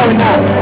going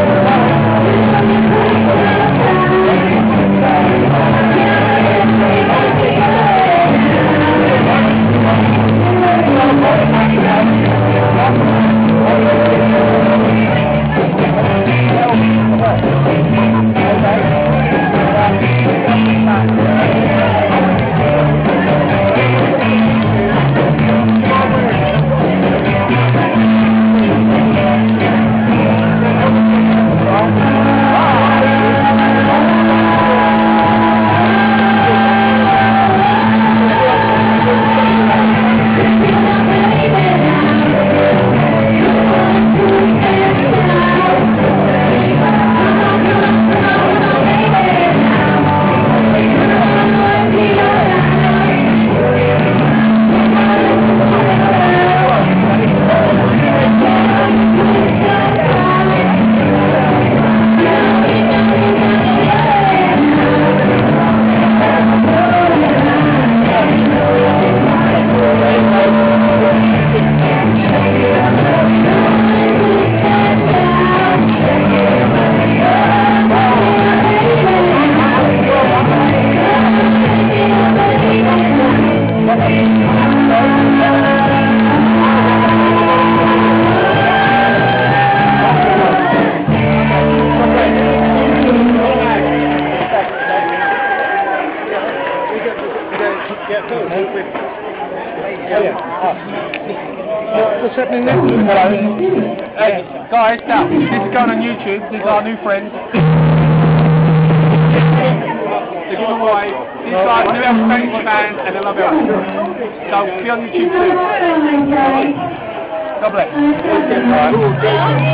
What's happening next? Hello. Hey, guys, now, this is going on YouTube. These are our new friends. The giveaway. These guys are new Spanish fans and they love it. So, be on YouTube too. God bless.